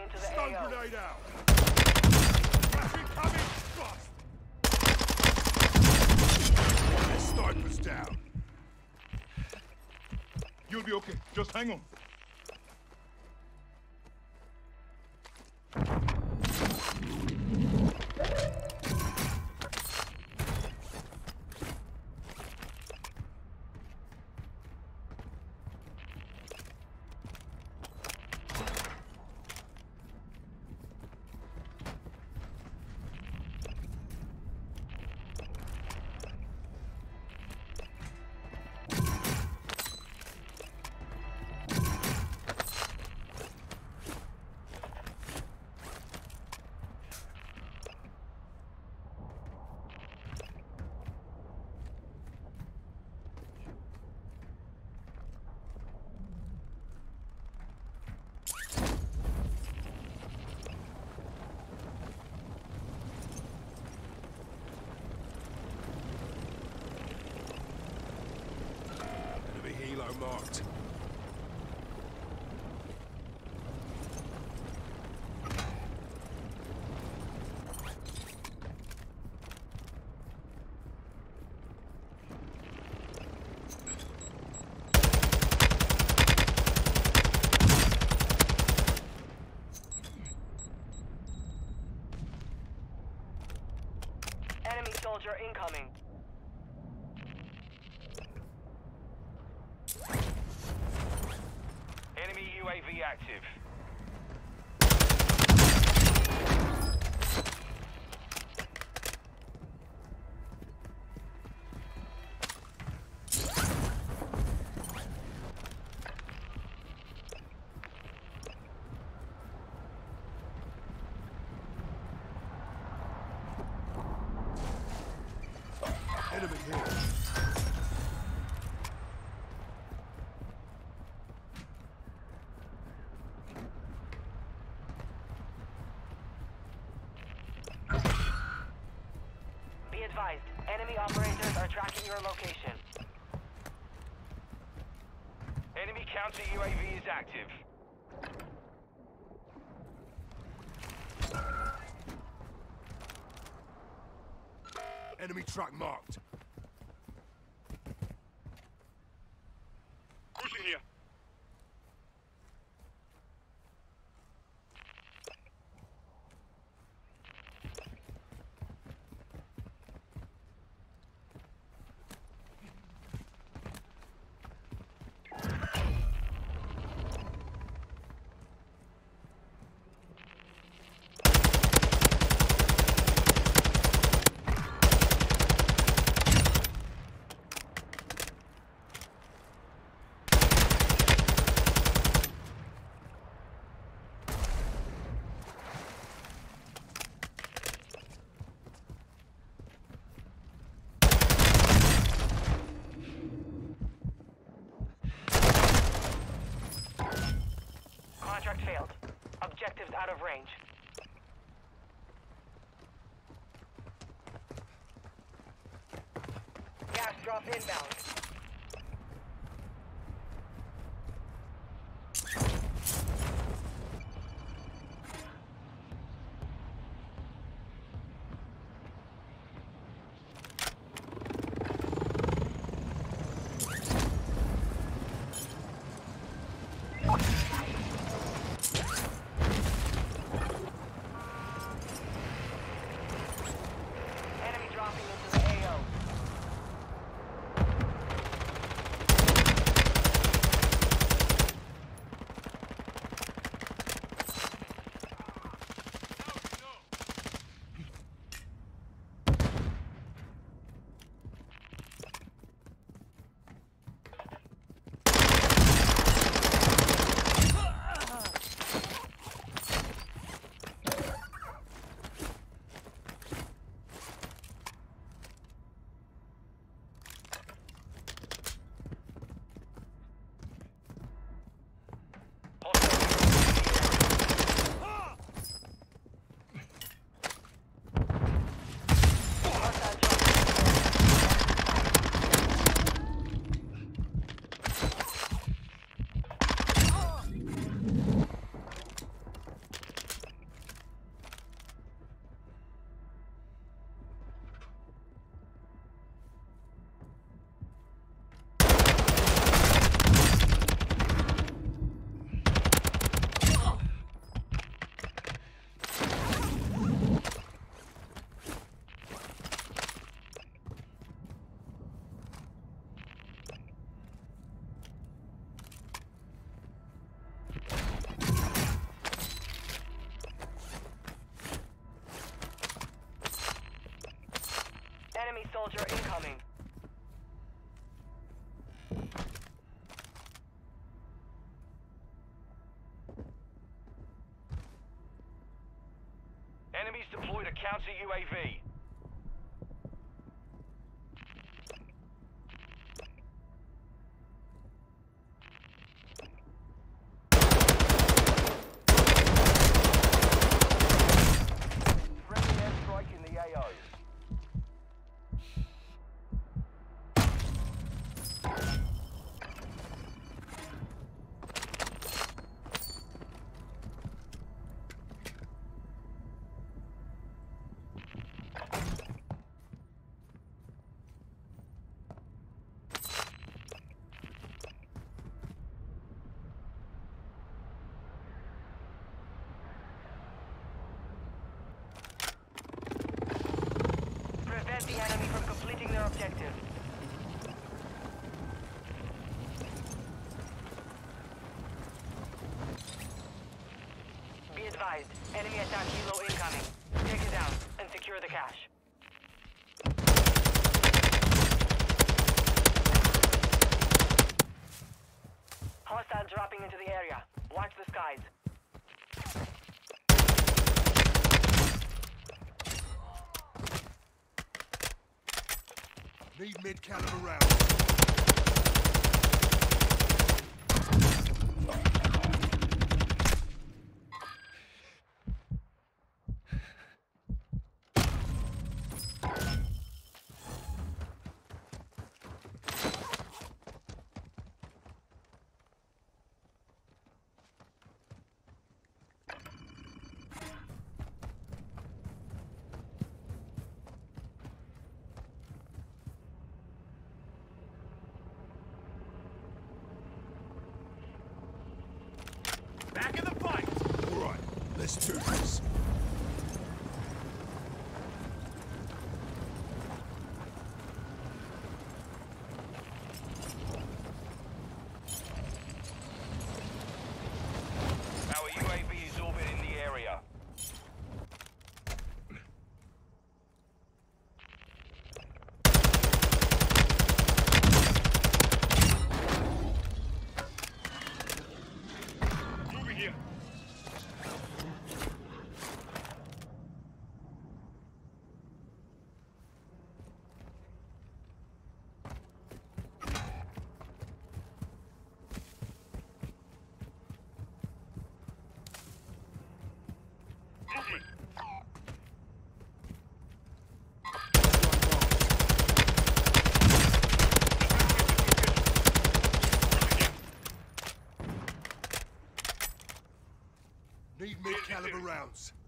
into the Stun AO. grenade out! Gas incoming! Bust! That sniper's down. You'll be okay. Just hang on. Marked. Enemy soldier incoming. Enemy UAV active. Enemy here. Be advised, enemy operators are tracking your location. Enemy counter UAV is active. Enemy truck marked. Pushing here. Contract failed. Objectives out of range. Gas drop inbound. Enemy dropping into the AO. soldier incoming. Enemies deployed a counter UAV. Friendly airstrike in the AO. Prevent the enemy from completing their objective. Be advised, enemy attack helo incoming. Take it down and secure the cache. Hostile dropping into the area. Watch the skies. Need mid-caliber rounds. Back in the fight! All right, let's do this. Our UAV is orbiting the area. Moving here. Movement. Need mid-caliber rounds.